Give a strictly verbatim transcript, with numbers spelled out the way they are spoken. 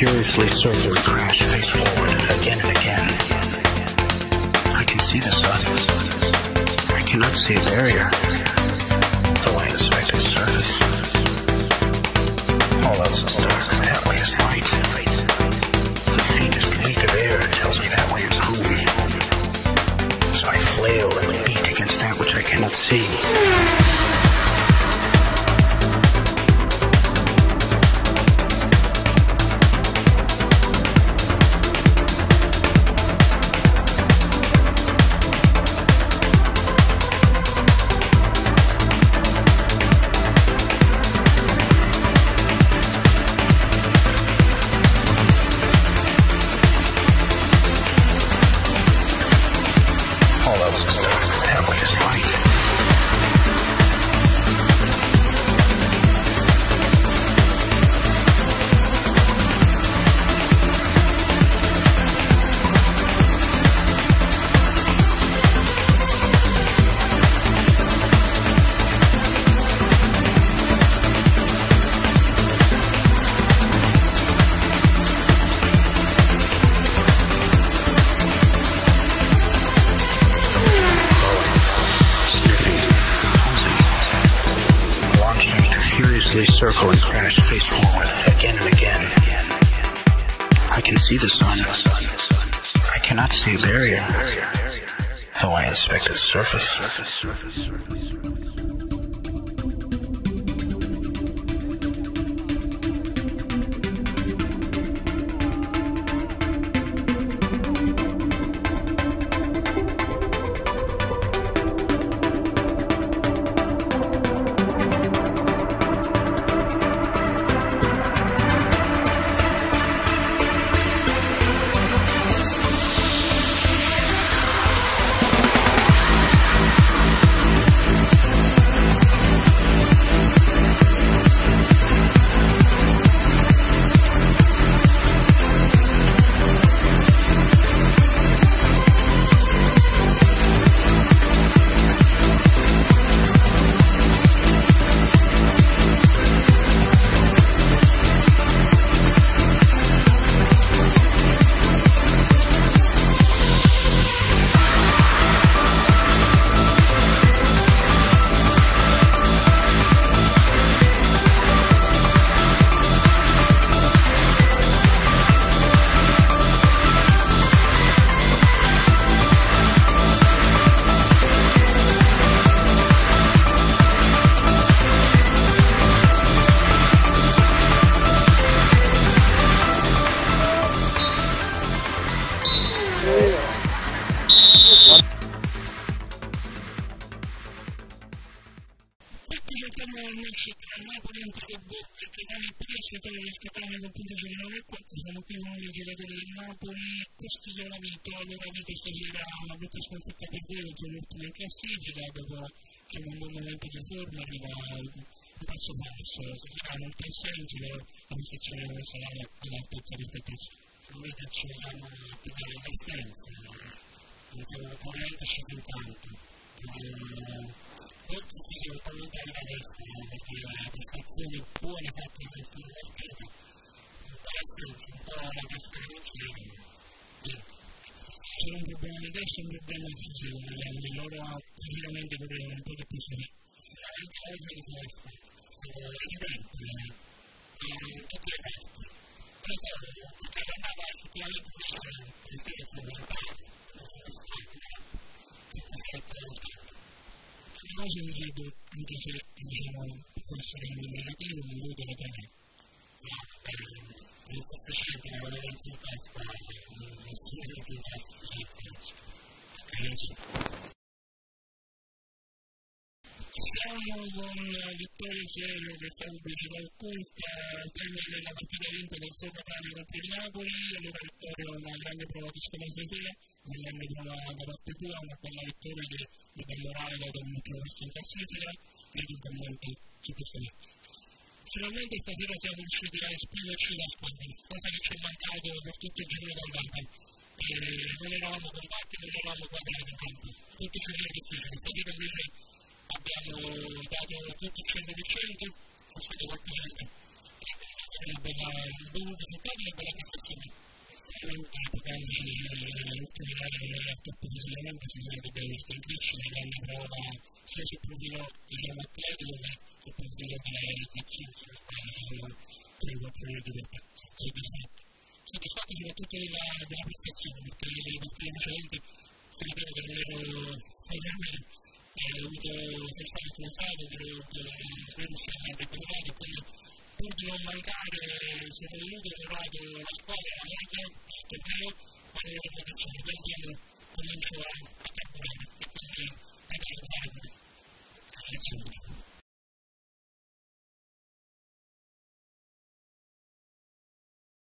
furiously circle and crash face forward again and again. I can see the sun. I cannot see a barrier, though I inspect its surface. All else is dark, that way is light. The faintest leak of air tells me that way is home. So I flail and beat against that which I cannot see. Circle and crash face forward again and again. I can see the sun. I cannot see a barrier, though I inspect its surface. Siamo qui uno dei giocatori del Napoli, Costiglione vinto, allora Vito seguirà una brutta sconfitta per voi, oltre l'ultima in classifica, dopo c'è un buon momento di forma, arriva un passo falso, si farà molto in senso, la posizione non sarà all'altezza rispetto a noi che ci vogliamo pigliare l'essenza, siamo veramente scesi in tanto. Poi ci siamo un po' lontani da destra, perché le prestazioni buone fatte in questa partita, un po' la questione non c'è, c'è un problema di testa e un problema fisico, quindi loro fisicamente vorrebbero un po' di più sicuramente la vita di festa, sono evidenti tutte le parti, però so, perché l'andata effettivamente invece il telefono è non sono stato, questo è il una cosa mi chiedo, anche se diciamo può essere negativo, non vedo le tre, ma non sta facendo una violenza in testa, nessuno che ti dà sufficienza. Siamo con Vittorio Cielo che fa pubblicità occulta al termine della partita vinta del suo Catania contro il Napoli. Allora Vittorio una grande prova di speranza sera, una grande prova da parte tua, una bella vittoria che mi dà morale da un ultimo posto in classifica, credo che comunque ci possa dire. Finalmente stasera siamo riusciti a esprimerci da squadra, cosa che ci è mancato per tutto il giro d'andata. Non eravamo compatti, non eravamo quadrati in campo, tutto ci era difficile. Stasera invece abbiamo dato tutto il cento per cento, forse qualche cento, una bella, un buon risultato e una bella prestazione. Non tanto quasi l'ultima gara top fisicamente si vede che abbiamo visto in crescita, grande prova sia sul profilo diciamo atletico che sul profilo della realizzazione, sul quale ci sono tre o quattro minuti per te. Soddisfatto. Soddisfatto soprattutto della, della prestazione, perché le partite precedenti si vedeva che non ero ovviamente ho avuto sei stati influenzato, ero riuscito a recuperare, quindi pur di non mancare sono venuto, ho lavorato la squadra, la lega, il torneo, ma non ho protezione, quindi comincio a, a carburare e quindi a realizzare le lezioni.